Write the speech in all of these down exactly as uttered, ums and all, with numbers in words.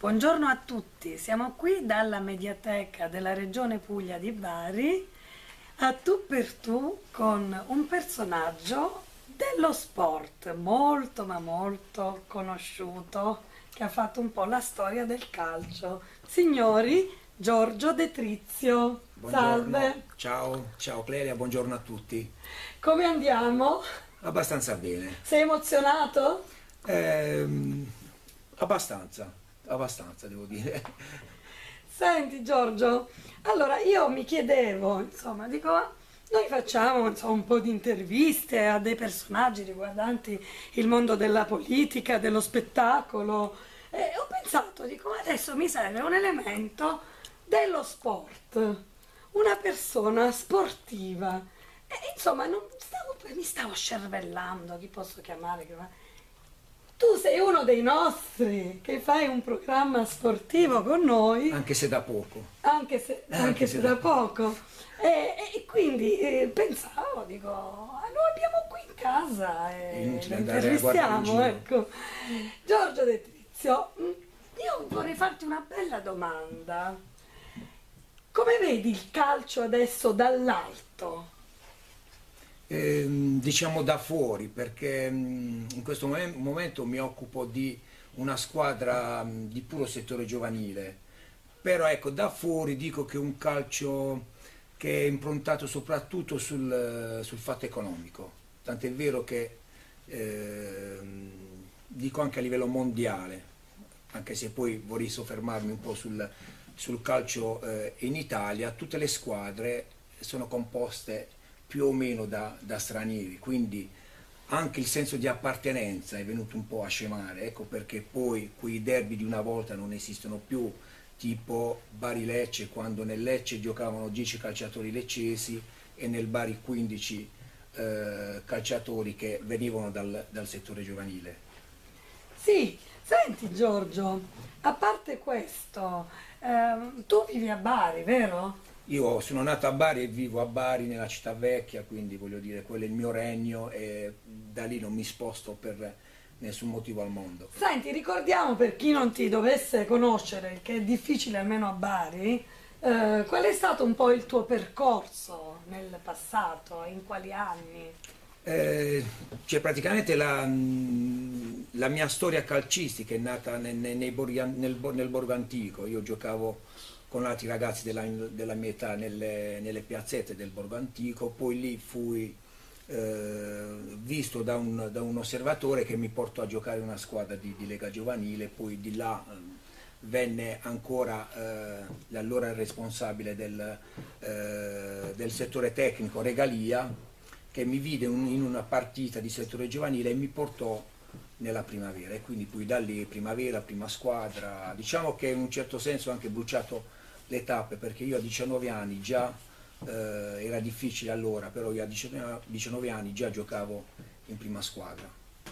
Buongiorno a tutti, siamo qui dalla Mediateca della Regione Puglia di Bari a tu per tu con un personaggio dello sport molto ma molto conosciuto che ha fatto un po' la storia del calcio. Signori, Giorgio De Trizio. Buongiorno. Salve. Ciao, ciao Clelia, buongiorno a tutti. Come andiamo? Abbastanza bene. Sei emozionato? Ehm, abbastanza, abbastanza devo dire. Senti Giorgio, allora io mi chiedevo, insomma, dico, ma noi facciamo insomma, un po' di interviste a dei personaggi riguardanti il mondo della politica, dello spettacolo, e ho pensato, dico, ma adesso mi serve un elemento dello sport, una persona sportiva, e insomma non stavo, mi stavo scervellando, chi posso chiamare? Che... Tu sei uno dei nostri, che fai un programma sportivo con noi. Anche se da poco. Anche se, anche Anche se se da da poco. E, e quindi eh, pensavo, dico, ah, lo abbiamo qui in casa È e inutile lo andare a guardare in intervistiamo, giro. ecco. Giorgio De Trizio, io vorrei farti una bella domanda. Come vedi il calcio adesso dall'alto? Ehm, diciamo da fuori, perché mm, in questo momen- momento mi occupo di una squadra mm, di puro settore giovanile, però ecco, da fuori dico che è un calcio che è improntato soprattutto sul, sul fatto economico, tant'è vero che ehm, dico anche a livello mondiale, anche se poi vorrei soffermarmi un po' sul, sul calcio eh, in Italia, tutte le squadre sono composte più o meno da, da stranieri, quindi anche il senso di appartenenza è venuto un po' a scemare, ecco perché poi quei derby di una volta non esistono più, tipo Bari-Lecce, quando nel Lecce giocavano dieci calciatori leccesi e nel Bari quindici eh, calciatori che venivano dal, dal settore giovanile. Sì, senti Giorgio, a parte questo, ehm, tu vivi a Bari, vero? Io sono nato a Bari e vivo a Bari, nella città vecchia, quindi voglio dire, quello è il mio regno e da lì non mi sposto per nessun motivo al mondo. Senti, ricordiamo per chi non ti dovesse conoscere, che è difficile almeno a Bari, eh, qual è stato un po' il tuo percorso nel passato, in quali anni? Eh, cioè praticamente la, la mia storia calcistica è nata nei, nei, nei borghi- nel, nel borgo antico. Io giocavo con altri ragazzi della, della mia età nelle, nelle piazzette del borgo antico, poi lì fui eh, visto da un, da un osservatore che mi portò a giocare in una squadra di, di Lega Giovanile, poi di là eh, venne ancora eh, l'allora responsabile del, eh, del settore tecnico Regalia, che mi vide un, in una partita di settore giovanile e mi portò nella primavera, e quindi poi da lì primavera, prima squadra, diciamo che in un certo senso ho anche bruciato le tappe, perché io a diciannove anni già, eh, era difficile allora, però io a diciannove anni già giocavo in prima squadra.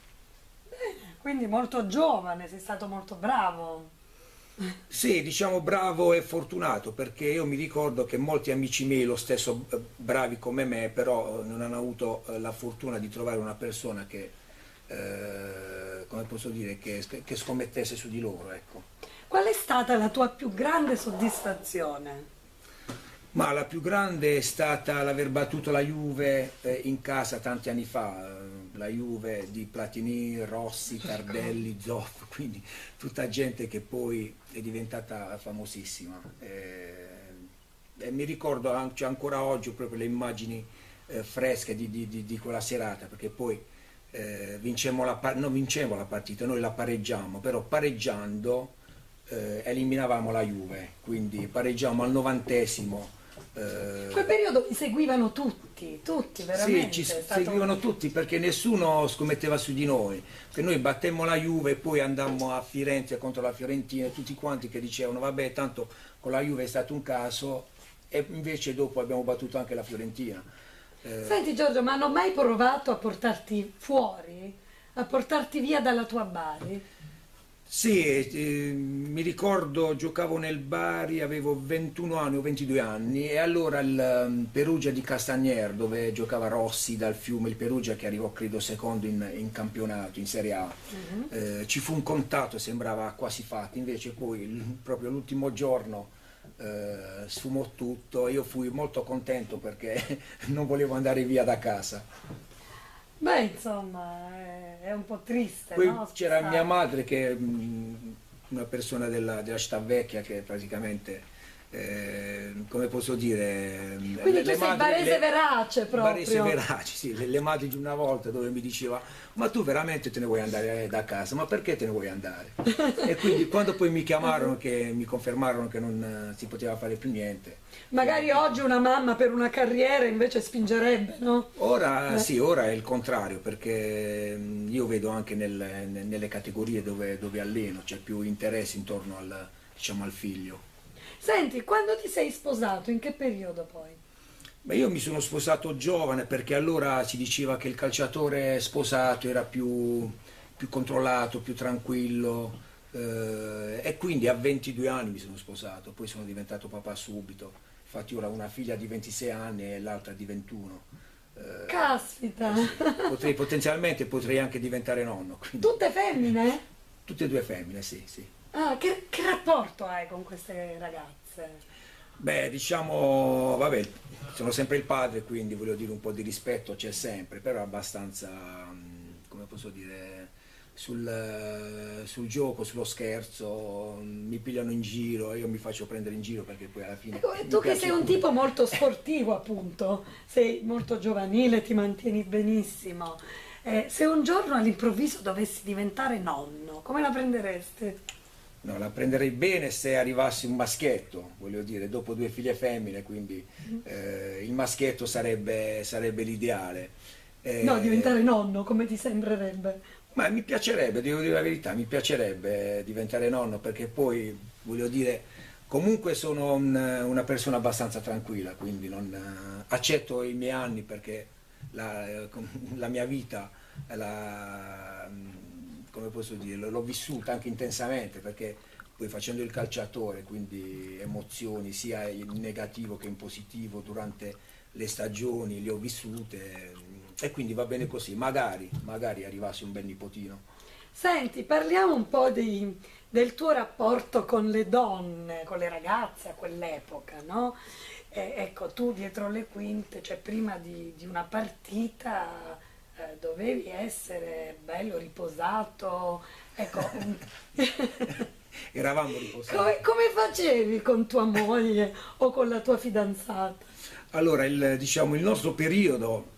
Bene, quindi molto giovane, sei stato molto bravo. Sì, diciamo bravo e fortunato, perché io mi ricordo che molti amici miei, lo stesso eh, bravi come me, però non hanno avuto eh, la fortuna di trovare una persona che, eh, come posso dire, che, che scommettesse su di loro, ecco. Qual è stata la tua più grande soddisfazione? Ma la più grande è stata l'aver battuto la Juve eh, in casa tanti anni fa, eh, la Juve di Platini, Rossi, Tardelli, Zoff, quindi tutta gente che poi è diventata famosissima. Eh, e mi ricordo anche, ancora oggi proprio le immagini eh, fresche di, di, di, di quella serata, perché poi eh, vincemmo la, non vincemmo la partita, noi la pareggiamo, però pareggiando eh, eliminavamo la Juve, quindi pareggiamo al novantesimo. In quel periodo mi seguivano tutti, tutti veramente. Sì, ci è stato seguivano un- tutti perché nessuno scommetteva su di noi, che noi battemmo la Juve e poi andammo a Firenze contro la Fiorentina e tutti quanti che dicevano vabbè tanto con la Juve è stato un caso, e invece dopo abbiamo battuto anche la Fiorentina. Eh, Senti Giorgio, ma hanno mai provato a portarti fuori? A portarti via dalla tua Bari? Sì, eh, mi ricordo, giocavo nel Bari, avevo ventuno anni o ventidue anni e allora il um, Perugia di Castagnier, dove giocava Rossi dal Fiume, il Perugia che arrivò credo secondo in, in campionato, in Serie A, Mhm. eh, ci fu un contatto, sembrava quasi fatto, invece poi il- proprio l'ultimo giorno eh, sfumò tutto, io fui molto contento perché non volevo andare via da casa. Beh, insomma, è, è un po' triste, Poi no? c'era mia Spostarsi. madre che è mh, una persona della, della città vecchia che praticamente, eh, come posso dire, Quindi le, tu le sei madri, barese le, verace Varese proprio. Veraci, sì, le, le madri di una volta dove mi diceva ma tu veramente te ne vuoi andare da casa, ma perché te ne vuoi andare? E quindi quando poi mi chiamarono, che mi confermarono che non eh, si poteva fare più niente, Magari oggi una mamma per una carriera invece spingerebbe, no? ora Eh. sì, ora è il contrario perché mh, io vedo anche nel- ne- nelle categorie dove, dove alleno, c'è più interesse intorno al, diciamo, al figlio. Senti, quando ti sei sposato, in che periodo poi? Beh, io mi sono sposato giovane perché allora si diceva che il calciatore sposato era più, più controllato, più tranquillo eh, e quindi a ventidue anni mi sono sposato, poi sono diventato papà subito. Infatti ora ho una figlia di ventisei anni e l'altra di ventuno. Caspita! Eh, eh sì, potrei, potenzialmente potrei anche diventare nonno, quindi Tutte femmine? tutte e due femmine, sì, sì. Ah, che, che rapporto hai con queste ragazze? Beh, diciamo, vabbè, sono sempre il padre, quindi voglio dire un po' di rispetto c'è sempre, però abbastanza, mm, come posso dire, sul, eh, sul gioco, sullo scherzo, mm, mi pigliano in giro, io mi faccio prendere in giro perché poi alla fine Ecco, e mi tu che sei piace un pure. tipo molto sportivo, appunto, sei molto giovanile, ti mantieni benissimo. Eh, se un giorno all'improvviso dovessi diventare nonno, come la prenderesti? No, la prenderei bene se arrivasse un maschietto, voglio dire, dopo due figlie femmine, quindi eh, il maschietto sarebbe, sarebbe l'ideale. No, Eh, diventare nonno, come ti sembrerebbe? Ma mi piacerebbe, devo dire la verità, mi piacerebbe diventare nonno perché poi, voglio dire, comunque sono un- una persona abbastanza tranquilla, quindi non, eh, accetto i miei anni perché la, eh, com- la mia vita, la- come posso dire, l'ho vissuta anche intensamente perché poi facendo il calciatore, quindi emozioni sia in negativo che in positivo durante le stagioni le ho vissute e quindi va bene così, magari, magari arrivasse un bel nipotino. Senti, parliamo un po' di- del tuo rapporto con le donne, con le ragazze a quell'epoca, no? Eh, ecco, tu dietro le quinte, cioè prima di, di una partita, eh, dovevi essere bello riposato, ecco, Eravamo riposati. come, come facevi con tua moglie o con la tua fidanzata? Allora, il, diciamo, il nostro periodo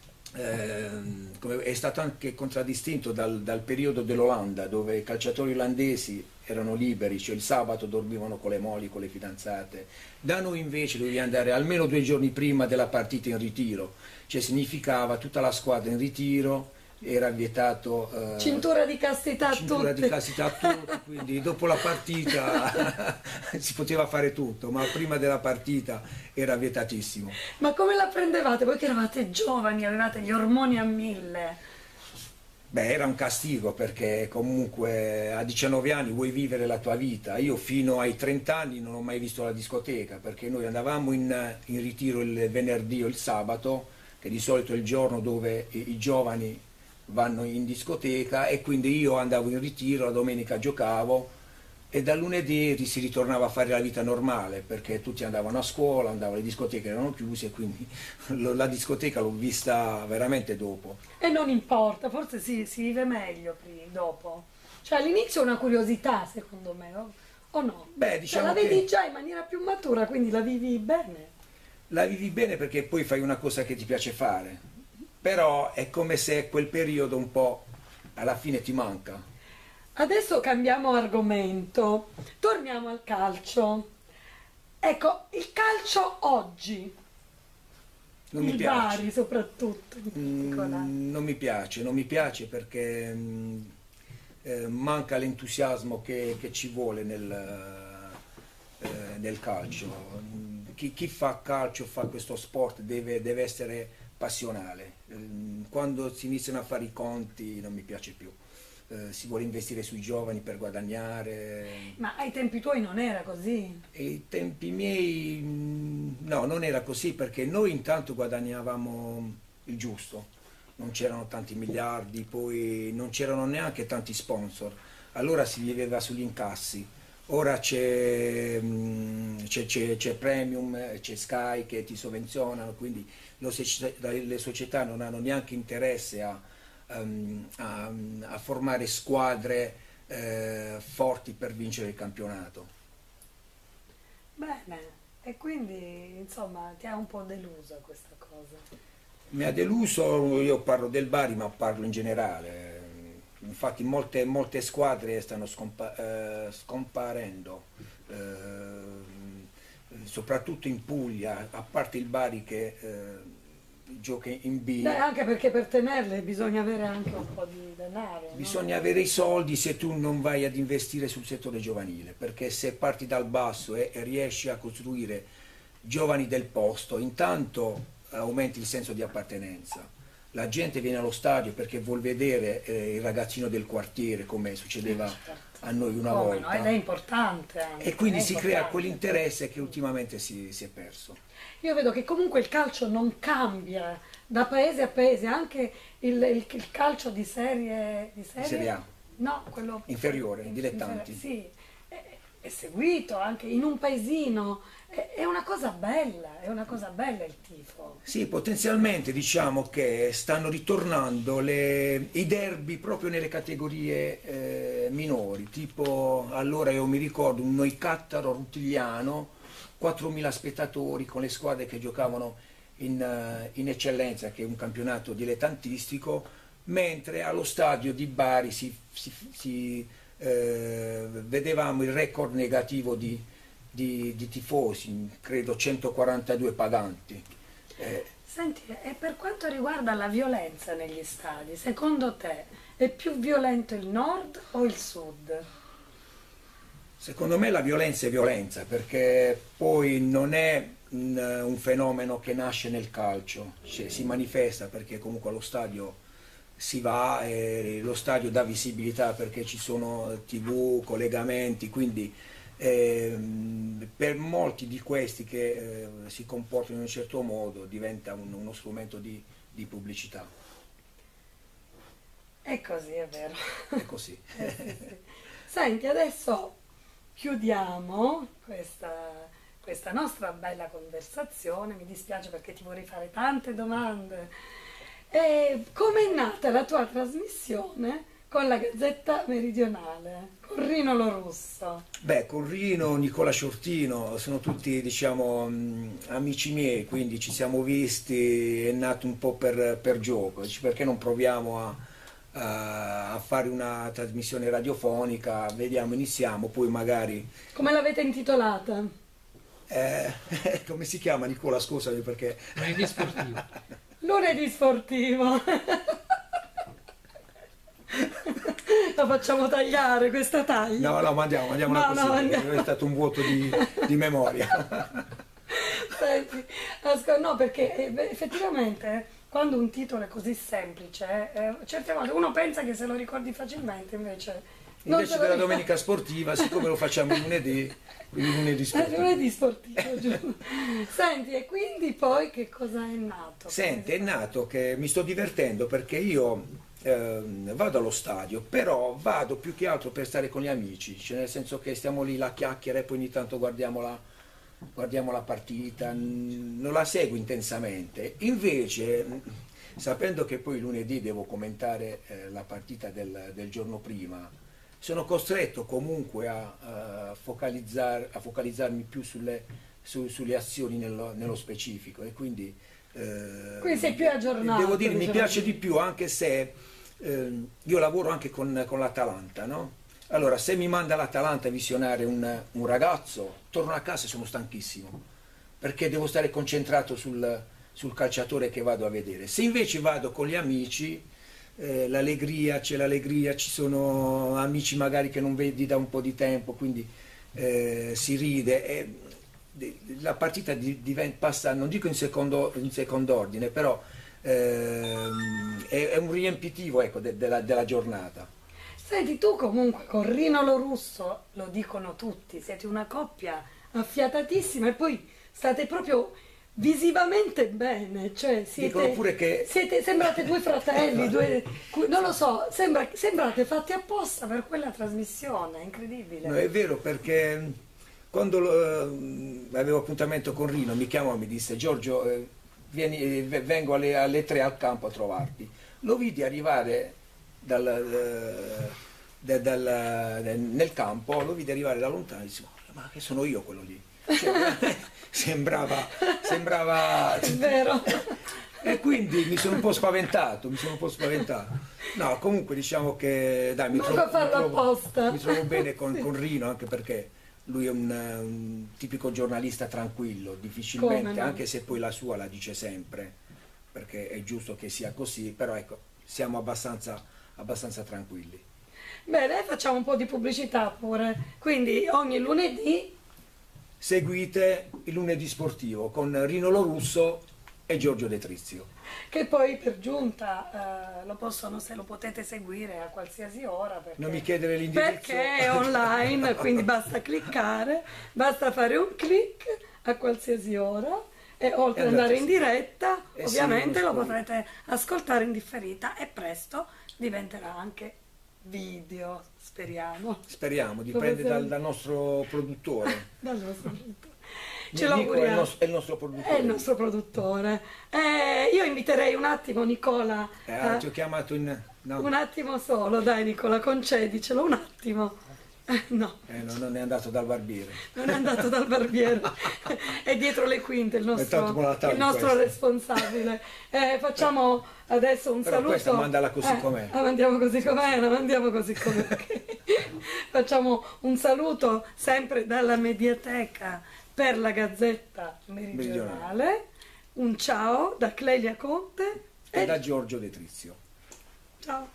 ehm, come- è stato anche contraddistinto dal, dal periodo dell'Olanda, dove i calciatori olandesi erano liberi, cioè il sabato dormivano con le mogli, con le fidanzate. Da noi invece dovevi andare almeno due giorni prima della partita in ritiro, cioè significava tutta la squadra in ritiro, era vietato eh, Cintura di castità a cintura di tutti. castità a tutti, quindi dopo la partita si poteva fare tutto, ma prima della partita era vietatissimo. Ma come la prendevate? Voi che eravate giovani, avevate gli ormoni a mille. Beh, era un castigo perché comunque a diciannove anni vuoi vivere la tua vita. Io fino ai trenta anni non ho mai visto la discoteca perché noi andavamo in, in ritiro il venerdì o il sabato, che di solito è il giorno dove i, i giovani vanno in discoteca e quindi io andavo in ritiro, la domenica giocavo e dal lunedì si ritornava a fare la vita normale perché tutti andavano a scuola, andavano, le discoteche erano chiuse, quindi la discoteca l'ho vista veramente dopo. E non importa, forse si, si vive meglio prima, dopo. Cioè all'inizio è una curiosità, secondo me, o, o no? Beh, Cioè la diciamo vedi che già in maniera più matura, quindi la vivi bene. la vivi bene perché poi fai una cosa che ti piace fare, però è come se quel periodo un po' alla fine ti manca. Adesso cambiamo argomento, torniamo al calcio. Ecco, il calcio oggi, Non mi il piace. Bari soprattutto in particolare. Mm, non mi piace, non mi piace perché mm, eh, manca l'entusiasmo che, che ci vuole nel, eh, nel calcio. Mm, Chi, chi fa calcio, fa questo sport, deve, deve essere passionale. Mm, Quando si iniziano a fare i conti non mi piace più. eh, si vuole investire sui giovani per guadagnare. Ma ai tempi tuoi non era così? E ai tempi miei mh, no, non era così perché noi intanto guadagnavamo il giusto, non c'erano tanti miliardi, poi non c'erano neanche tanti sponsor, allora si viveva sugli incassi. Ora c'è mh, c'è- c'è- c'è Premium, c'è Sky che ti sovvenzionano, quindi lo soci- le società non hanno neanche interesse a, ehm, a- a formare squadre eh, forti per vincere il campionato. Bene, e quindi insomma ti ha un po' deluso questa cosa. Mi ha deluso, io parlo del Bari ma parlo in generale, infatti molte, molte squadre stanno scompa- eh, scomparendo, eh, soprattutto in Puglia, a parte il Bari che eh, gioca in B. Beh, anche perché per tenerle bisogna avere anche un po' di denaro, no? Bisogna avere i soldi se tu non vai ad investire sul settore giovanile, perché se parti dal basso e, e riesci a costruire giovani del posto, intanto aumenti il senso di appartenenza. La gente viene allo stadio perché vuol vedere eh, il ragazzino del quartiere, come succedeva Certo. a noi una Come volta. no? Ed è importante anche, E quindi è si crea importante. quell'interesse che ultimamente si, si è perso. Io vedo che comunque il calcio non cambia da paese a paese, anche il, il- il calcio di serie, di serie? Serie A. No, quello Inferiore, in- dilettanti. inferiore, sì, è, è seguito anche in un paesino, è, è una cosa bella, è una cosa bella il tifo. Sì, potenzialmente diciamo che stanno ritornando le- i derby proprio nelle categorie eh, minori, tipo allora io mi ricordo un Noicattaro Rutigliano, quattromila spettatori con le squadre che giocavano in, eh, in eccellenza, che è un campionato dilettantistico, mentre allo stadio di Bari si, si- si, eh, vedevamo il record negativo di, di- di tifosi, credo centoquarantadue paganti. Eh, Senti, e per quanto riguarda la violenza negli stadi, secondo te è più violento il nord o il sud? Secondo me la violenza è violenza perché poi non è un, un fenomeno che nasce nel calcio, cioè, si manifesta perché comunque allo stadio si va e lo stadio dà visibilità perché ci sono tivù, collegamenti, quindi ehm, per molti di questi che eh, si comportano in un certo modo diventa un- uno strumento di, di pubblicità. È così, è vero. È così. Eh, sì, sì. Senti, adesso chiudiamo questa, questa nostra bella conversazione. Mi dispiace perché ti vorrei fare tante domande. E come è nata la tua trasmissione con la Gazzetta Meridionale, con Rino Lorusso? Beh, con Rino, Nicola Sciortino sono tutti, diciamo, mh, amici miei, quindi ci siamo visti, è nato un po' per, per gioco, dici, perché non proviamo a, a- a fare una trasmissione radiofonica, vediamo, iniziamo, poi magari... Come l'avete intitolata? eh, come si chiama Nicola? Scusami perché... Lunedì sportivo. Lunedì sportivo. La facciamo tagliare questa taglia. No, no, mandiamo, mandiamola No, così, no, perché andiamo. è stato un vuoto di, di memoria. Senti, asco- no, perché eh, beh, effettivamente quando un titolo è così semplice, eh, certe volte uno pensa che se lo ricordi facilmente, invece non Invece se lo della ricorda. domenica sportiva, siccome lo facciamo il lunedì, il lunedì Eh, sportivo. lunedì sportivo, giusto. Senti, e quindi poi che cosa è nato? Senti, è nato che mi sto divertendo perché io ehm, vado allo stadio, però vado più che altro per stare con gli amici, cioè nel senso che stiamo lì la chiacchiera e poi ogni tanto guardiamo la, guardiamo la partita, n- non la seguo intensamente. Invece, mh, sapendo che poi lunedì devo commentare eh, la partita del, del giorno prima, sono costretto comunque a, a focalizzar- a focalizzarmi più sulle, su- sulle azioni nello, nello specifico e quindi... eh, Quindi sei più aggiornato, Devo dire, mi diciamo piace così. di più anche se ehm, io lavoro anche con, con l'Atalanta, no? Allora, se mi manda l'Atalanta a visionare un, un ragazzo, torno a casa e sono stanchissimo, perché devo stare concentrato sul, sul calciatore che vado a vedere. Se invece vado con gli amici, eh, l'allegria, c'è l'allegria, ci sono amici magari che non vedi da un po' di tempo, quindi eh, si ride. E, de- la partita di- diven- passa, non dico in secondo, in secondo ordine, però ehm, è, è un riempitivo, ecco, de- della, della giornata. Senti, tu comunque con Rino Lorusso, lo dicono tutti, siete una coppia affiatatissima e poi state proprio visivamente bene, cioè Dicono siete, pure che... siete- sembrate due fratelli, due, cu- non lo so, sembra, sembrate fatti apposta per quella trasmissione, è incredibile. No, è vero, perché quando eh, avevo appuntamento con Rino, mi chiamò e mi disse: Giorgio, eh, vieni, eh, v- vengo alle, alle tre al campo a trovarti. Lo vidi arrivare dal, eh, da- dal- eh, nel campo, lo vidi arrivare da lontano e disse: ma che sono io quello lì? Cioè, sembrava, sembrava... È vero. E quindi mi sono un po' spaventato, mi sono un po' spaventato. No, comunque diciamo che dai, mi, Ma trovo, fa farlo mi, trovo, apposta. mi trovo bene con, Sì. con Rino, anche perché lui è un, un tipico giornalista tranquillo, Come difficilmente, no? anche se poi la sua la dice sempre, perché è giusto che sia così, però ecco, siamo abbastanza, abbastanza tranquilli. Bene, facciamo un po' di pubblicità pure, quindi ogni lunedì Seguite il lunedì sportivo con Rino Lorusso e Giorgio De Trizio. che poi per giunta eh, lo possono, se lo potete seguire a qualsiasi ora perché, Non mi chiedere l'indirizzo. perché è online, quindi basta cliccare, basta fare un clic a qualsiasi ora e oltre E ad andare andate in sì. diretta E ovviamente sì, lo lo potrete ascoltare in differita e presto diventerà anche video, speriamo. Speriamo, Lo dipende possiamo- dal, dal nostro produttore. Dal nostro produttore. Mi Ce lo dico, è il, auguriamo. nos- è il nostro produttore. È il nostro produttore. Eh, io inviterei un attimo Nicola, Eh, ah, eh, ti ho chiamato in... No, un attimo solo, dai Nicola, concedicelo un attimo. Eh, no, eh, no, non è andato dal barbiere. non è andato dal barbiere, è dietro le quinte il tanto nostro, me la taglio il nostro questa. responsabile. Eh, facciamo adesso un Però saluto. questa mandala così Eh, com'è. La mandiamo così com'è, la mandiamo così com'è. Facciamo un saluto sempre dalla Mediateca per la Gazzetta Meridionale. Un ciao da Clelia Conte E e da Giorgio De Trizio. ciao.